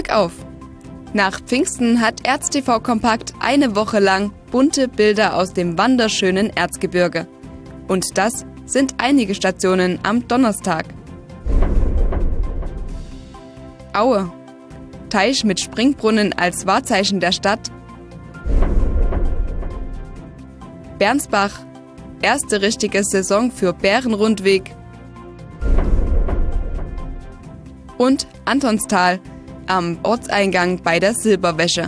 Glück auf! Nach Pfingsten hat ErzTV Kompakt eine Woche lang bunte Bilder aus dem wunderschönen Erzgebirge. Und das sind einige Stationen am Donnerstag. Aue. Teich mit Springbrunnen als Wahrzeichen der Stadt. Bernsbach. Erste richtige Saison für Bärenrundweg. Und Antonstal am Ortseingang bei der Silberwäsche.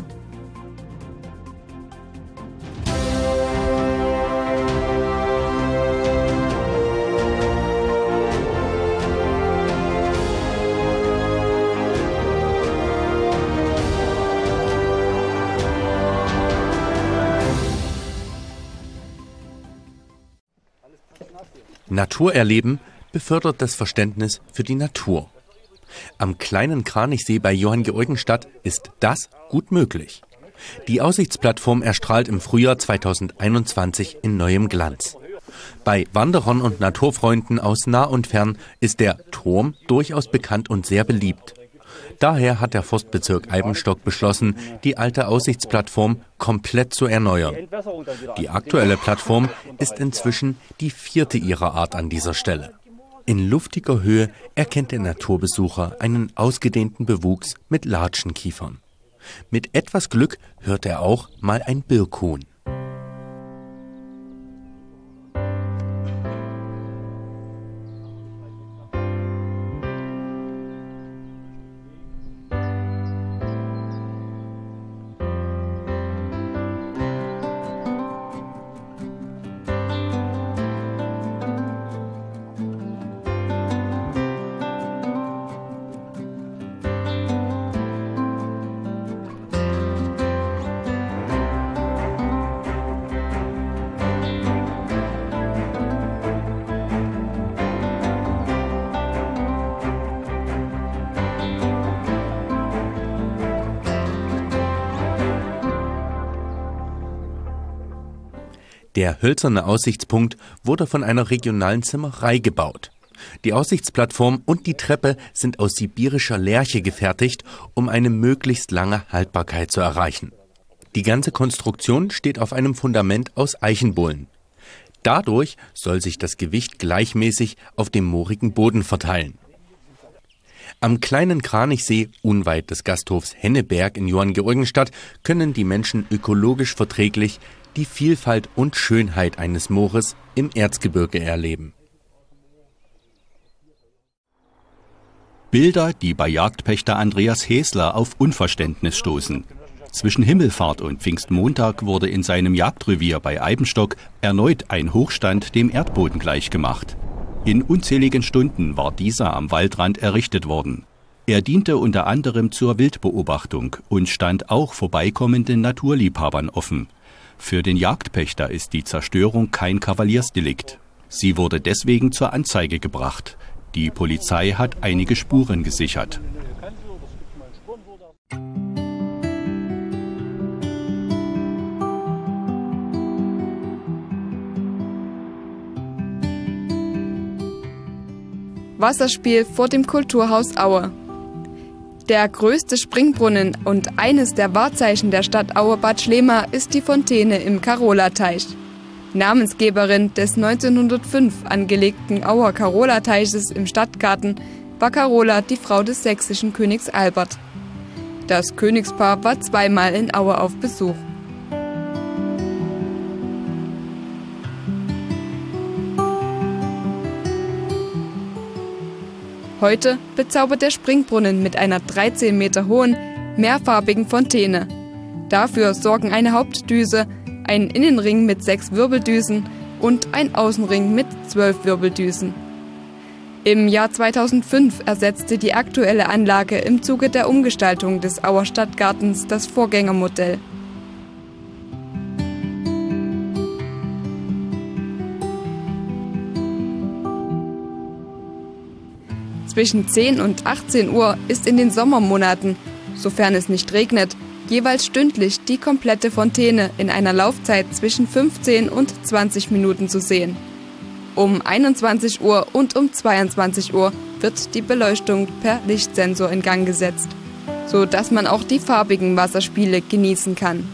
Natur erleben befördert das Verständnis für die Natur. Am kleinen Kranichsee bei Johanngeorgenstadt ist das gut möglich. Die Aussichtsplattform erstrahlt im Frühjahr 2021 in neuem Glanz. Bei Wanderern und Naturfreunden aus nah und fern ist der Turm durchaus bekannt und sehr beliebt. Daher hat der Forstbezirk Eibenstock beschlossen, die alte Aussichtsplattform komplett zu erneuern. Die aktuelle Plattform ist inzwischen die 4. ihrer Art an dieser Stelle. In luftiger Höhe erkennt der Naturbesucher einen ausgedehnten Bewuchs mit Latschenkiefern. Mit etwas Glück hört er auch mal ein Birkhuhn. Der hölzerne Aussichtspunkt wurde von einer regionalen Zimmerei gebaut. Die Aussichtsplattform und die Treppe sind aus sibirischer Lärche gefertigt, um eine möglichst lange Haltbarkeit zu erreichen. Die ganze Konstruktion steht auf einem Fundament aus Eichenbohlen. Dadurch soll sich das Gewicht gleichmäßig auf dem moorigen Boden verteilen. Am kleinen Kranichsee, unweit des Gasthofs Henneberg in Johanngeorgenstadt, können die Menschen ökologisch verträglich die Vielfalt und Schönheit eines Moores im Erzgebirge erleben. Bilder, die bei Jagdpächter Andreas Häsler auf Unverständnis stoßen. Zwischen Himmelfahrt und Pfingstmontag wurde in seinem Jagdrevier bei Eibenstock erneut ein Hochstand dem Erdboden gleichgemacht. In unzähligen Stunden war dieser am Waldrand errichtet worden. Er diente unter anderem zur Wildbeobachtung und stand auch vorbeikommenden Naturliebhabern offen. Für den Jagdpächter ist die Zerstörung kein Kavaliersdelikt. Sie wurde deswegen zur Anzeige gebracht. Die Polizei hat einige Spuren gesichert. Wasserspiel vor dem Kulturhaus Aue. Der größte Springbrunnen und eines der Wahrzeichen der Stadt Aue-Bad Schlema ist die Fontäne im Karola-Teich. Namensgeberin des 1905 angelegten Auer Karola-Teiches im Stadtgarten war Carola, die Frau des sächsischen Königs Albert. Das Königspaar war zweimal in Aue auf Besuch. Heute bezaubert der Springbrunnen mit einer 13 Meter hohen, mehrfarbigen Fontäne. Dafür sorgen eine Hauptdüse, ein Innenring mit 6 Wirbeldüsen und ein Außenring mit 12 Wirbeldüsen. Im Jahr 2005 ersetzte die aktuelle Anlage im Zuge der Umgestaltung des Auer Stadtgartens das Vorgängermodell. Zwischen 10 und 18 Uhr ist in den Sommermonaten, sofern es nicht regnet, jeweils stündlich die komplette Fontäne in einer Laufzeit zwischen 15 und 20 Minuten zu sehen. Um 21 Uhr und um 22 Uhr wird die Beleuchtung per Lichtsensor in Gang gesetzt. so dass man auch die farbigen Wasserspiele genießen kann.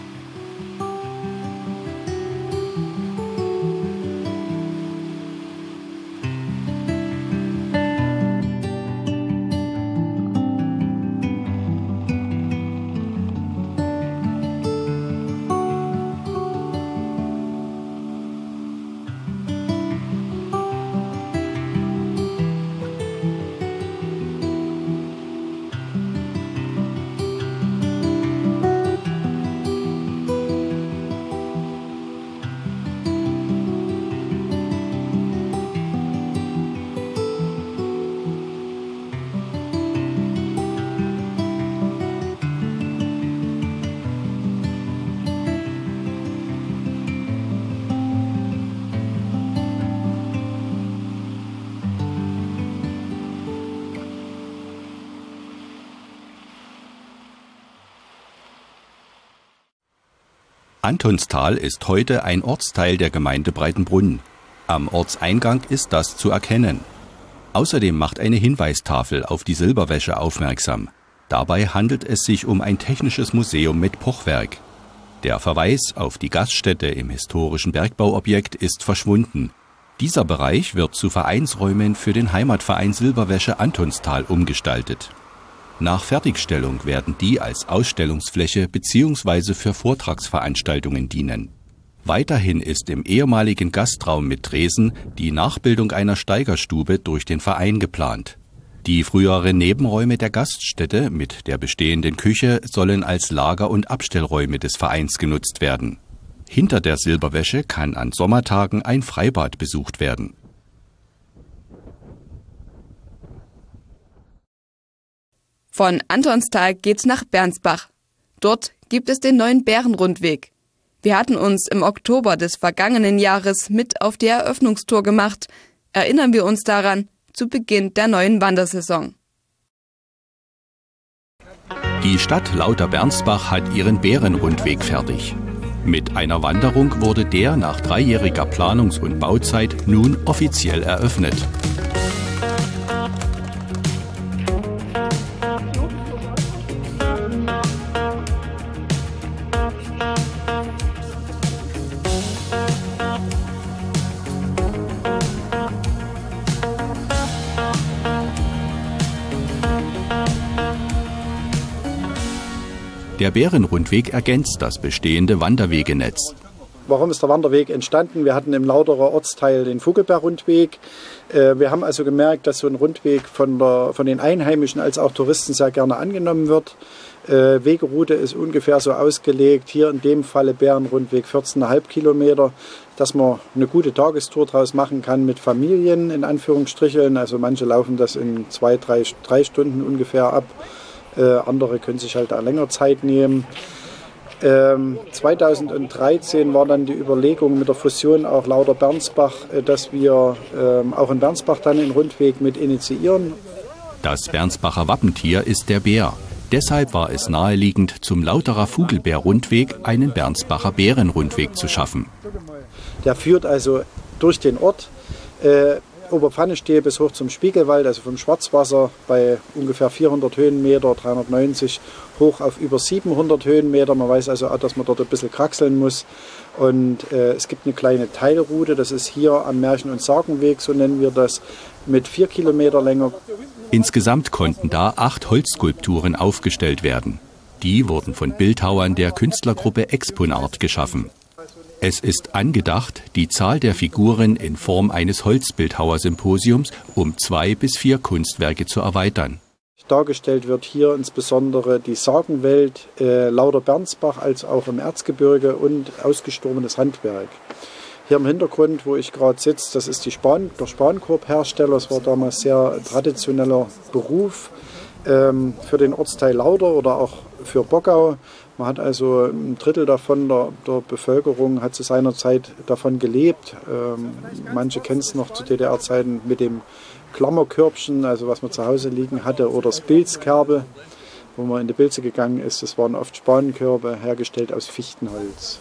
Antonstal ist heute ein Ortsteil der Gemeinde Breitenbrunn. Am Ortseingang ist das zu erkennen. Außerdem macht eine Hinweistafel auf die Silberwäsche aufmerksam. Dabei handelt es sich um ein technisches Museum mit Pochwerk. Der Verweis auf die Gaststätte im historischen Bergbauobjekt ist verschwunden. Dieser Bereich wird zu Vereinsräumen für den Heimatverein Silberwäsche Antonstal umgestaltet. Nach Fertigstellung werden die als Ausstellungsfläche bzw. für Vortragsveranstaltungen dienen. Weiterhin ist im ehemaligen Gastraum mit Tresen die Nachbildung einer Steigerstube durch den Verein geplant. Die früheren Nebenräume der Gaststätte mit der bestehenden Küche sollen als Lager- und Abstellräume des Vereins genutzt werden. Hinter der Silberwäsche kann an Sommertagen ein Freibad besucht werden. Von Antonstal geht's nach Bernsbach. Dort gibt es den neuen Bärenrundweg. Wir hatten uns im Oktober des vergangenen Jahres mit auf die Eröffnungstour gemacht. Erinnern wir uns daran, zu Beginn der neuen Wandersaison. Die Stadt Lauter-Bernsbach hat ihren Bärenrundweg fertig. Mit einer Wanderung wurde der nach 3-jähriger Planungs- und Bauzeit nun offiziell eröffnet. Der Bärenrundweg ergänzt das bestehende Wanderwegenetz. Warum ist der Wanderweg entstanden? Wir hatten im Lauterer Ortsteil den Vogelbeer-Rundweg. Wir haben also gemerkt, dass so ein Rundweg von den Einheimischen als auch Touristen sehr gerne angenommen wird. Wegeroute ist ungefähr so ausgelegt, hier in dem Falle Bärenrundweg 14,5 Kilometer, dass man eine gute Tagestour draus machen kann mit Familien, in Anführungsstrichen. Also manche laufen das in 3 Stunden ungefähr ab. Andere können sich halt auch länger Zeit nehmen. 2013 war dann die Überlegung mit der Fusion auch Lauter-Bernsbach, dass wir auch in Bernsbach dann den Rundweg mit initiieren. Das Bernsbacher Wappentier ist der Bär. Deshalb war es naheliegend, zum Lauterer Vogelbeer-Rundweg einen Bernsbacher Bärenrundweg zu schaffen. Der führt also durch den Ort. Oberpfannenstiel bis hoch zum Spiegelwald, also vom Schwarzwasser bei ungefähr 400 Höhenmeter, 390 hoch auf über 700 Höhenmeter. Man weiß also auch, dass man dort ein bisschen kraxeln muss. Und es gibt eine kleine Teilroute, das ist hier am Märchen- und Sagenweg, so nennen wir das, mit 4 Kilometer Länge. Insgesamt konnten da 8 Holzskulpturen aufgestellt werden. Die wurden von Bildhauern der Künstlergruppe Exponart geschaffen. Es ist angedacht, die Zahl der Figuren in Form eines Holzbildhauersymposiums um 2 bis 4 Kunstwerke zu erweitern. Dargestellt wird hier insbesondere die Sagenwelt Lauter-Bernsbach als auch im Erzgebirge und ausgestorbenes Handwerk. Hier im Hintergrund, wo ich gerade sitze, das ist der Spankorbhersteller. Das war damals sehr traditioneller Beruf für den Ortsteil Lauter oder auch für Bockau. Man hat also 1/3 davon der Bevölkerung hat zu seiner Zeit davon gelebt. Manche kennen es noch zu DDR-Zeiten mit dem Klammerkörbchen, also was man zu Hause liegen hatte, oder das Pilzkerbe, wo man in die Pilze gegangen ist. Das waren oft Spanenkörbe, hergestellt aus Fichtenholz.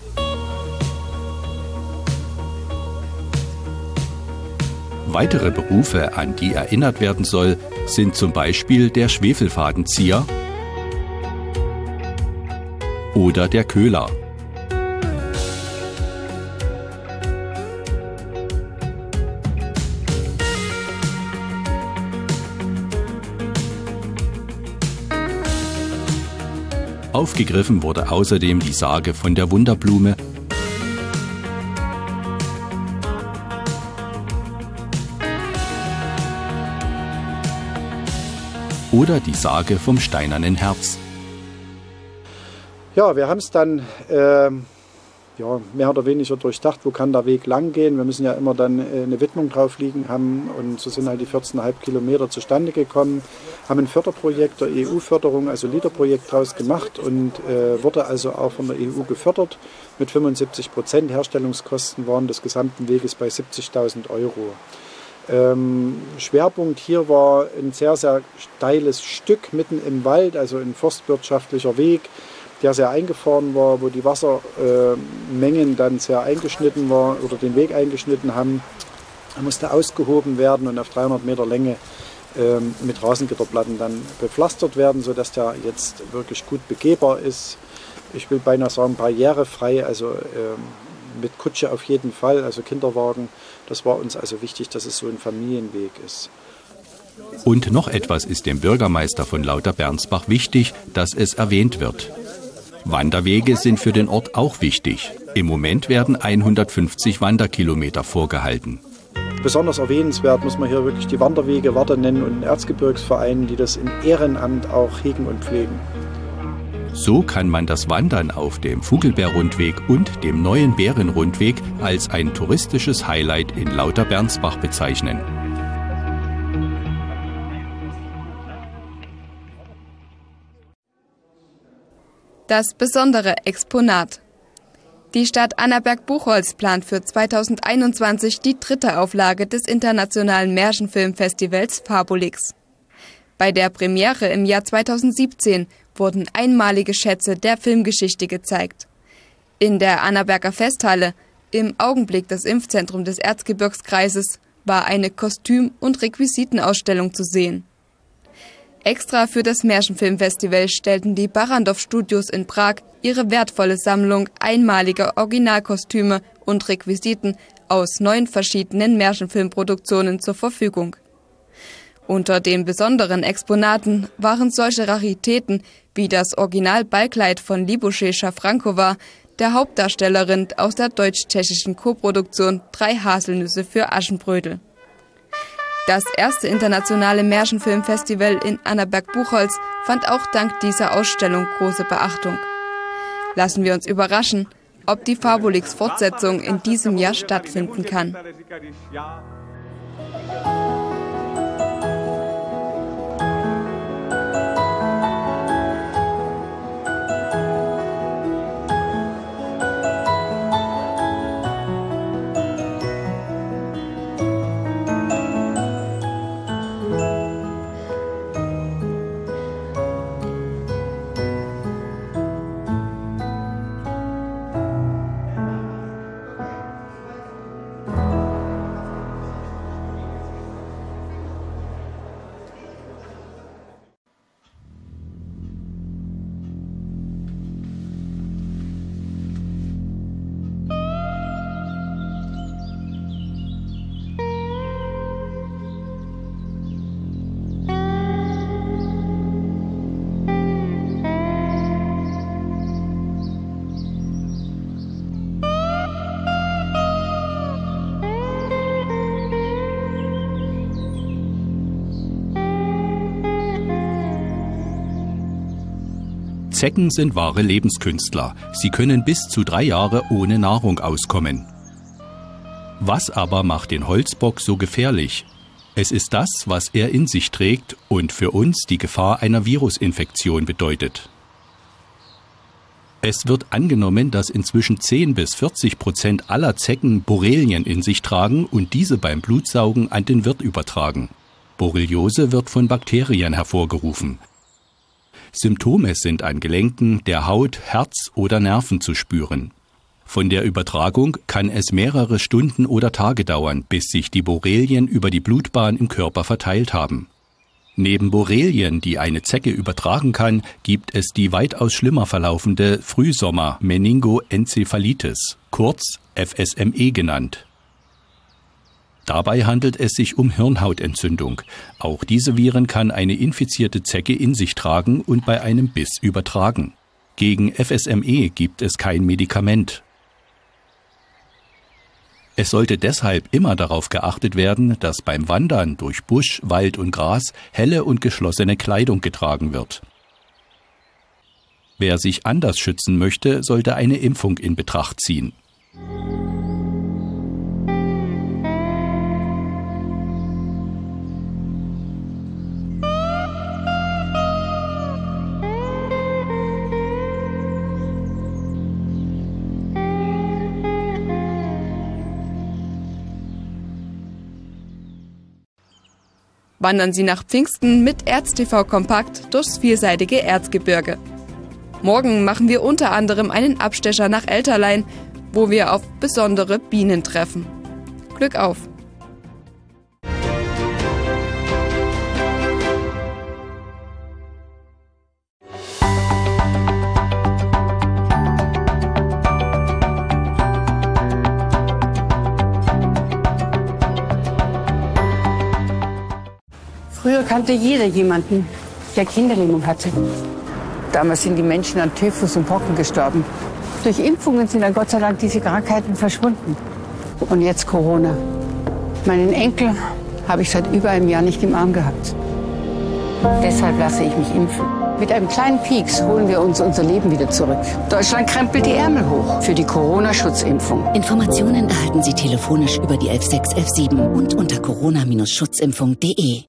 Weitere Berufe, an die erinnert werden soll, sind zum Beispiel der Schwefelfadenzieher oder der Köhler. Aufgegriffen wurde außerdem die Sage von der Wunderblume oder die Sage vom steinernen Herz. Ja, wir haben es dann mehr oder weniger durchdacht, wo kann der Weg lang gehen. Wir müssen ja immer dann eine Widmung drauf liegen haben und so sind halt die 14,5 Kilometer zustande gekommen. Haben ein Förderprojekt der EU-Förderung, also LEADER-Projekt draus gemacht und wurde also auch von der EU gefördert mit 75%. Herstellungskosten waren des gesamten Weges bei 70.000 Euro. Schwerpunkt hier war ein sehr, sehr steiles Stück mitten im Wald, also ein forstwirtschaftlicher Weg, der sehr eingefahren war, wo die Wassermengen dann sehr eingeschnitten war oder den Weg eingeschnitten haben. Er musste ausgehoben werden und auf 300 Meter Länge mit Rasengitterplatten dann bepflastert werden, sodass der jetzt wirklich gut begehbar ist. Ich will beinahe sagen barrierefrei, also mit Kutsche auf jeden Fall, also Kinderwagen. Das war uns also wichtig, dass es so ein Familienweg ist. Und noch etwas ist dem Bürgermeister von Lauter-Bernsbach wichtig, dass es erwähnt wird. Wanderwege sind für den Ort auch wichtig. Im Moment werden 150 Wanderkilometer vorgehalten. Besonders erwähnenswert muss man hier wirklich die Wanderwege Warta nennen und den Erzgebirgsverein, die das im Ehrenamt auch hegen und pflegen. So kann man das Wandern auf dem Vogelbeer-Rundweg und dem neuen Bärenrundweg als ein touristisches Highlight in Lauter-Bernsbach bezeichnen. Das besondere Exponat. Die Stadt Annaberg-Buchholz plant für 2021 die 3. Auflage des internationalen Märchenfilmfestivals Fabulix. Bei der Premiere im Jahr 2017 wurden einmalige Schätze der Filmgeschichte gezeigt. In der Annaberger Festhalle, im Augenblick das Impfzentrum des Erzgebirgskreises, war eine Kostüm- und Requisitenausstellung zu sehen. Extra für das Märchenfilmfestival stellten die Barrandov Studios in Prag ihre wertvolle Sammlung einmaliger Originalkostüme und Requisiten aus 9 verschiedenen Märchenfilmproduktionen zur Verfügung. Unter den besonderen Exponaten waren solche Raritäten wie das Original-Ballkleid von Libouche Schafrankova, der Hauptdarstellerin aus der deutsch-tschechischen Koproduktion 3 Haselnüsse für Aschenbrödel. Das erste internationale Märchenfilmfestival in Annaberg-Buchholz fand auch dank dieser Ausstellung große Beachtung. Lassen wir uns überraschen, ob die Fabulix-Fortsetzung in diesem Jahr stattfinden kann. Zecken sind wahre Lebenskünstler. Sie können bis zu 3 Jahre ohne Nahrung auskommen. Was aber macht den Holzbock so gefährlich? Es ist das, was er in sich trägt und für uns die Gefahr einer Virusinfektion bedeutet. Es wird angenommen, dass inzwischen 10–40% aller Zecken Borrelien in sich tragen und diese beim Blutsaugen an den Wirt übertragen. Borreliose wird von Bakterien hervorgerufen. Symptome sind an Gelenken, der Haut, Herz oder Nerven zu spüren. Von der Übertragung kann es mehrere Stunden oder Tage dauern, bis sich die Borrelien über die Blutbahn im Körper verteilt haben. Neben Borrelien, die eine Zecke übertragen kann, gibt es die weitaus schlimmer verlaufende Frühsommer-Meningoenzephalitis, kurz FSME genannt. Dabei handelt es sich um Hirnhautentzündung. Auch diese Viren kann eine infizierte Zecke in sich tragen und bei einem Biss übertragen. Gegen FSME gibt es kein Medikament. Es sollte deshalb immer darauf geachtet werden, dass beim Wandern durch Busch, Wald und Gras helle und geschlossene Kleidung getragen wird. Wer sich anders schützen möchte, sollte eine Impfung in Betracht ziehen. Wandern Sie nach Pfingsten mit ErzTV Kompakt durchs vielseitige Erzgebirge. Morgen machen wir unter anderem einen Abstecher nach Elterlein, wo wir auf besondere Bienen treffen. Glück auf! Früher kannte jeder jemanden, der Kinderlähmung hatte. Damals sind die Menschen an Typhus und Pocken gestorben. Durch Impfungen sind dann Gott sei Dank diese Krankheiten verschwunden. Und jetzt Corona. Meinen Enkel habe ich seit über einem Jahr nicht im Arm gehabt. Deshalb lasse ich mich impfen. Mit einem kleinen Pieks holen wir uns unser Leben wieder zurück. Deutschland krempelt die Ärmel hoch für die Corona-Schutzimpfung. Informationen erhalten Sie telefonisch über die 11617 und unter corona-schutzimpfung.de.